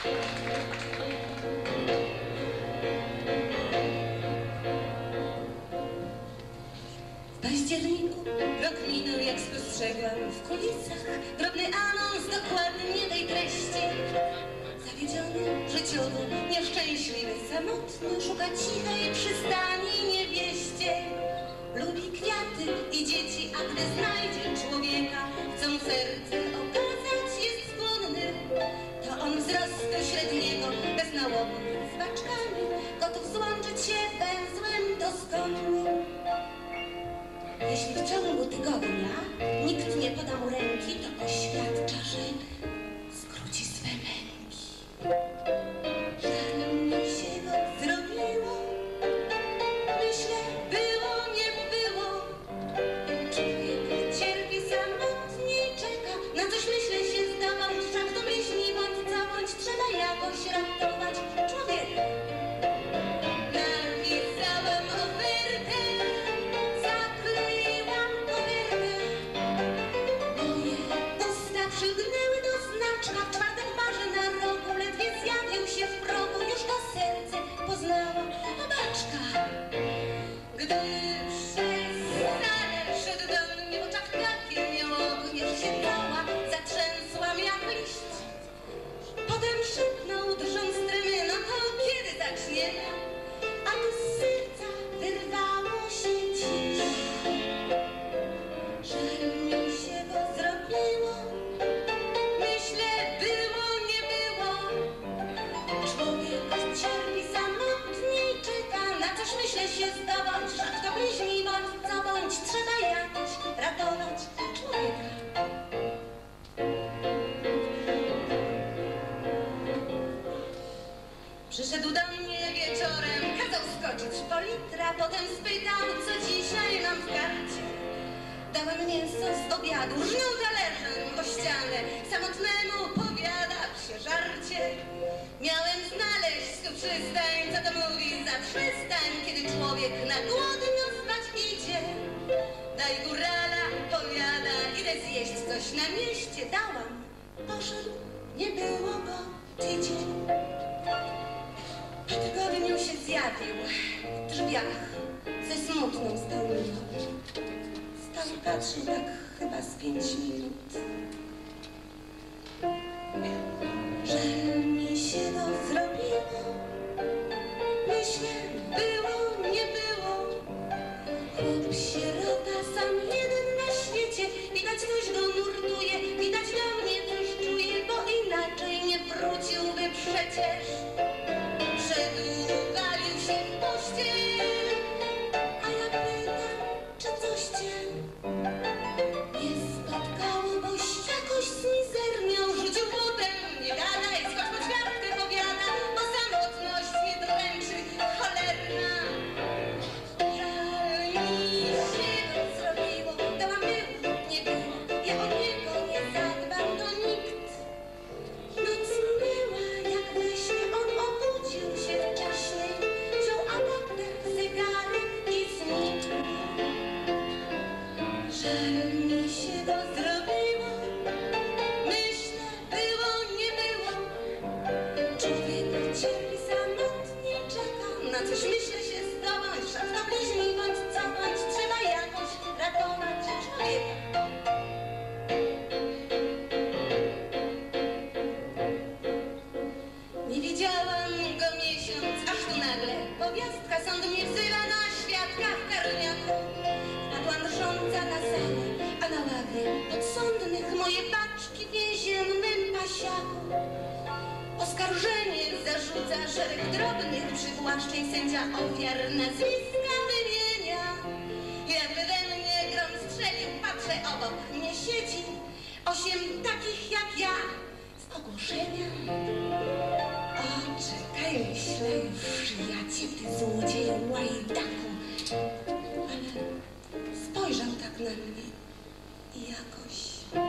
W październiku rok minął, jak spostrzegłam w kulisach drobny anons dokładnie tej treści. Zawiedziony, życiowo, nieszczęśliwy, samotny, szuka cichej przystani niewieście. Lubi kwiaty i dzieci, a gdy znajdzie człowieka, co mu serce okazać jest skłonny, to on wzrostu średniego, bez nałogu, z baczkami, gotów złączyć się węzłem doskonnym. Jeśli w ciągu tygodnia nikt nie poda mu ręki, to oświadcza, że skróci swe męki. Żal mi się go zrobiło, myślę, było, nie było. Człowiek cierpi samotnie i czeka, na coś myślę się zdawał, wszak to myśli bądź co bądź trzeba jakoś ratować człowieka. Napisałem ofertę, zakleiłam kopertę. Moje usta przylgnęły do znaczka, w czwartek marzy na rogu, ledwie zjawił się w progu, już to serce poznała obaczka. Gdy przez salę szedł do mnie, w oczach takie miał ognie, że się cała zatrzęsłam jak liść. Potem szepnął, drżąc tremy, no to kiedy zaczniemy? A tu z serca wyrwało się dziś. Żal mi się go zrobiło, myślę, było, nie było. Człowiek cierpi samotnie i czeka, na coś myślę się zdobądź, że kto bliźni bądź co bądź, trzeba jakoś ratować człowieka. Przyszedł do mnie wieczorem, kazał skoczyć po litra, potem spytał, co dzisiaj mam w karcie. Dałem mięso z obiadu, rżnął talerzem o ścianę, samotnemu powiada się żarcie. Miałem znaleźć tu przystań, co to mówi za przystań, kiedy człowiek na głodno spać idzie. Daj górala, powiada, idę zjeść coś na mieście, dałam. Poszedł, nie było go tydzień. Po tygodniu się zjawił w drzwiach, ze smutną stał miną. Stał i patrzył tak chyba z 5 minut. Żal mi się go zrobiło, myślę, było, nie było. Chłop sierota, sam jeden na świecie, widać coś go nurtuje, widać do mnie coś czuje, bo inaczej nie wróciłby przecież. Szedł, walił się w pościel, a ja pytam, czy coś cię nie spotkało, boś jakoś zmizerniał, rzucił potem, nie gadaj, skocz po ćwiartkę, powiada, bo samotność mnie dręczy, cholerna. Żal mi się go zrobiło, dałam było, nie było, ja o niego nie zadbam, to nikt. Noc minęła, jak we śnie, on obudził się wcześniej, wziął adapter, zegarek i znikł. Żal mi się go zrobiło, myślę, było, nie było. Człowiek cierpi samotnie, czeka, na coś myślę się zdobądź, szaf to bliźni bądź co bądź, trzeba jakoś ratować człowieka. Nie widziałam go miesiąc, aż tu nagle powiastka, sąd mnie wzywa na świadka w Karniaku. Wpadła drżąca na salę, a na ławie podsądnych moje paczki w więziennym pasiaku. Oskarżenie zarzuca szereg drobnych przywłaszczeń, sędzia ofiar nazwiska wymienia. Jakby we mnie grom strzelił, patrzę, obok mnie siedzi 8 takich jak ja z ogłoszenia. O, czekaj, myślę już, ja cię, ty złodzieju, łajdaku. Ale spojrzał tak na mnie i jakoś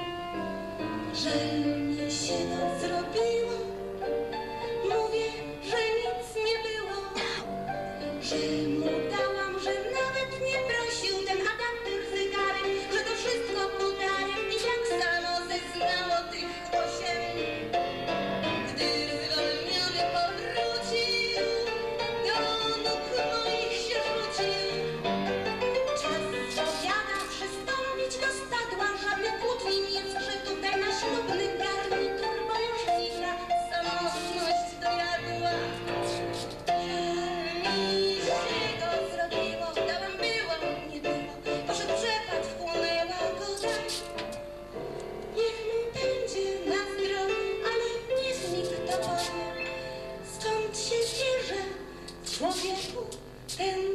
żal mi się to zrobiło. Mówię, że nic nie było, że mu dałam, że nawet nie prosił ten adapter, zegarek, że to wszystko podarek i tak samo zeznało tych 8. Gdy panie, stąd się bierze człowieku ten